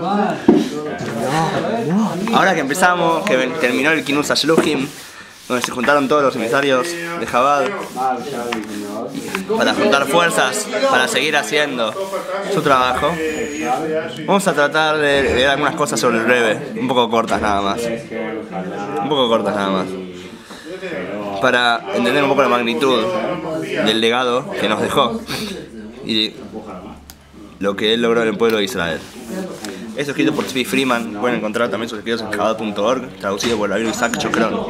Ahora que empezamos, que terminó el Kinus Ashluhim, donde se juntaron todos los emisarios de Chabad para juntar fuerzas, para seguir haciendo su trabajo, vamos a tratar de leer algunas cosas sobre el Rebbe, un poco cortas nada más. Para entender un poco la magnitud del legado que nos dejó y lo que él logró en el pueblo de Israel. Es escrito por Tzvi Freeman, pueden encontrar también sus escritos en chabad.org, traducido por el rabino Isaac Chokron.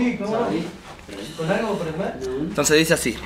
Entonces dice así: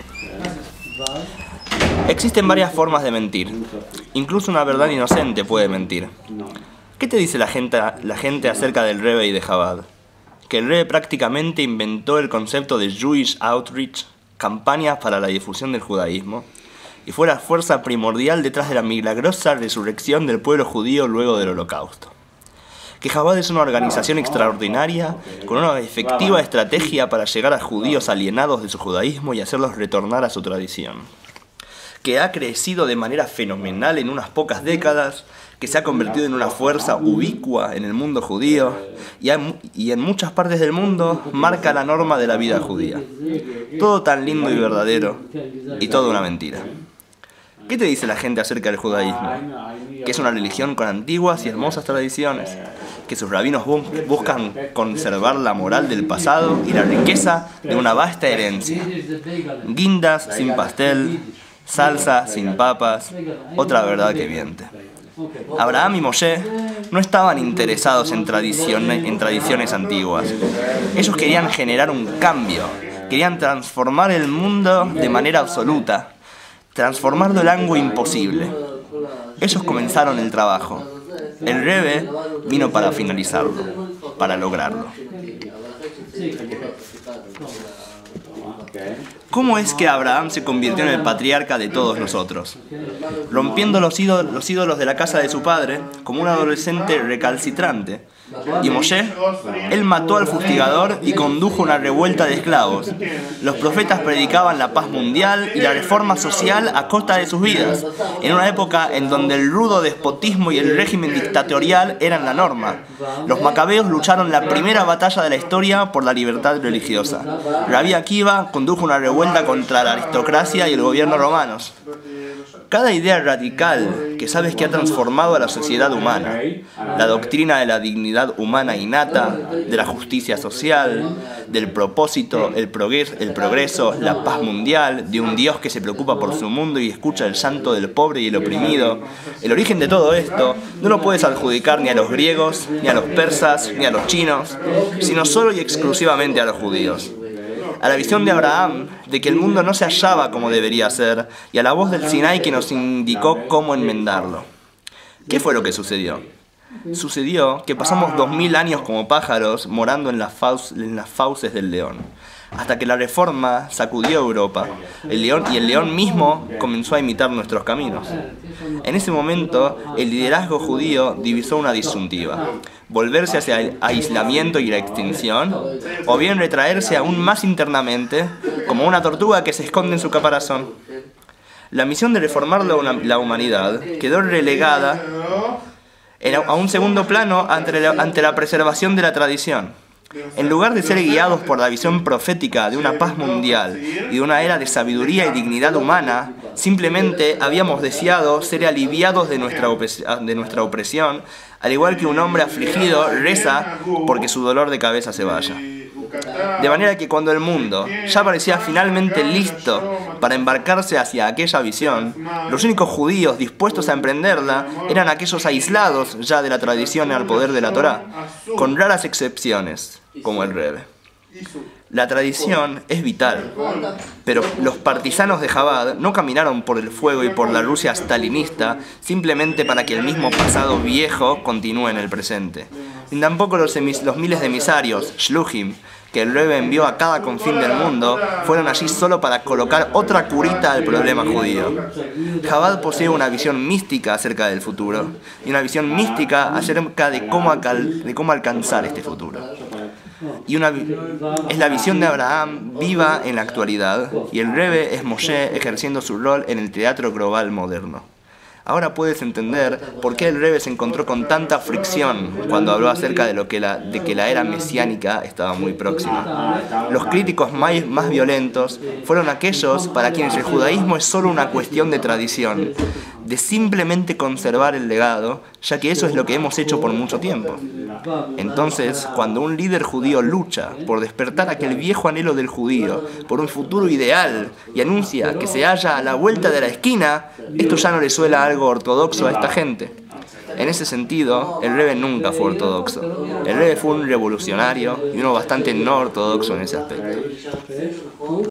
existen varias formas de mentir, incluso una verdad inocente puede mentir. ¿Qué te dice la gente acerca del Rebbe y de Chabad? Que el Rebbe prácticamente inventó el concepto de Jewish Outreach, campañas para la difusión del judaísmo, y fue la fuerza primordial detrás de la milagrosa resurrección del pueblo judío luego del Holocausto. Que Chabad es una organización extraordinaria, con una efectiva estrategia para llegar a judíos alienados de su judaísmo y hacerlos retornar a su tradición. Que ha crecido de manera fenomenal en unas pocas décadas, que se ha convertido en una fuerza ubicua en el mundo judío y en muchas partes del mundo marca la norma de la vida judía. Todo tan lindo y verdadero, y toda una mentira. ¿Qué te dice la gente acerca del judaísmo? Que es una religión con antiguas y hermosas tradiciones, que sus rabinos buscan conservar la moral del pasado y la riqueza de una vasta herencia. Guindas sin pastel, salsa sin papas, otra verdad que miente. Abraham y Moshe no estaban interesados en tradiciones antiguas. Ellos querían generar un cambio, querían transformar el mundo de manera absoluta, transformarlo en algo imposible. Ellos comenzaron el trabajo. El Rebbe vino para finalizarlo, para lograrlo. ¿Cómo es que Abraham se convirtió en el patriarca de todos nosotros? Rompiendo los ídolos de la casa de su padre como un adolescente recalcitrante. Y Moshe, él mató al fustigador y condujo una revuelta de esclavos. Los profetas predicaban la paz mundial y la reforma social a costa de sus vidas, en una época en donde el rudo despotismo y el régimen dictatorial eran la norma. Los macabeos lucharon la primera batalla de la historia por la libertad religiosa. Rabbi Akiva condujo una revuelta contra la aristocracia y el gobierno romanos. Cada idea radical que sabes que ha transformado a la sociedad humana, la doctrina de la dignidad humana innata, de la justicia social, del propósito, el progreso, la paz mundial, de un Dios que se preocupa por su mundo y escucha el llanto del pobre y el oprimido, el origen de todo esto no lo puedes adjudicar ni a los griegos, ni a los persas, ni a los chinos, sino solo y exclusivamente a los judíos. A la visión de Abraham de que el mundo no se hallaba como debería ser y a la voz del Sinai que nos indicó cómo enmendarlo. ¿Qué fue lo que sucedió? Sucedió que pasamos 2000 años como pájaros morando en las fauces del león, hasta que la reforma sacudió Europa. El león mismo comenzó a imitar nuestros caminos. En ese momento, el liderazgo judío divisó una disyuntiva: volverse hacia el aislamiento y la extinción, o bien retraerse aún más internamente, como una tortuga que se esconde en su caparazón. La misión de reformar la humanidad quedó relegada a un segundo plano ante la preservación de la tradición. En lugar de ser guiados por la visión profética de una paz mundial y de una era de sabiduría y dignidad humana, simplemente habíamos deseado ser aliviados de nuestra opresión, al igual que un hombre afligido reza porque su dolor de cabeza se vaya. De manera que cuando el mundo ya parecía finalmente listo para embarcarse hacia aquella visión, los únicos judíos dispuestos a emprenderla eran aquellos aislados ya de la tradición al poder de la Torá, con raras excepciones, como el Rebbe. La tradición es vital, pero los partisanos de Chabad no caminaron por el fuego y por la Rusia stalinista simplemente para que el mismo pasado viejo continúe en el presente. Ni tampoco los miles de emisarios, Shluchim, que el Rebbe envió a cada confín del mundo, fueron allí solo para colocar otra curita al problema judío. Chabad posee una visión mística acerca del futuro, y una visión mística acerca de cómo alcanzar este futuro. Es la visión de Abraham viva en la actualidad, y el Rebbe es Moshe ejerciendo su rol en el teatro global moderno. Ahora puedes entender por qué el Rebbe se encontró con tanta fricción cuando habló acerca de que la era mesiánica estaba muy próxima. Los críticos más violentos fueron aquellos para quienes el judaísmo es solo una cuestión de tradición, de simplemente conservar el legado, ya que eso es lo que hemos hecho por mucho tiempo. Entonces, cuando un líder judío lucha por despertar aquel viejo anhelo del judío, por un futuro ideal, y anuncia que se halla a la vuelta de la esquina, esto ya no le suena algo ortodoxo a esta gente. En ese sentido, el Rebbe nunca fue ortodoxo. El Rebbe fue un revolucionario y uno bastante no ortodoxo en ese aspecto.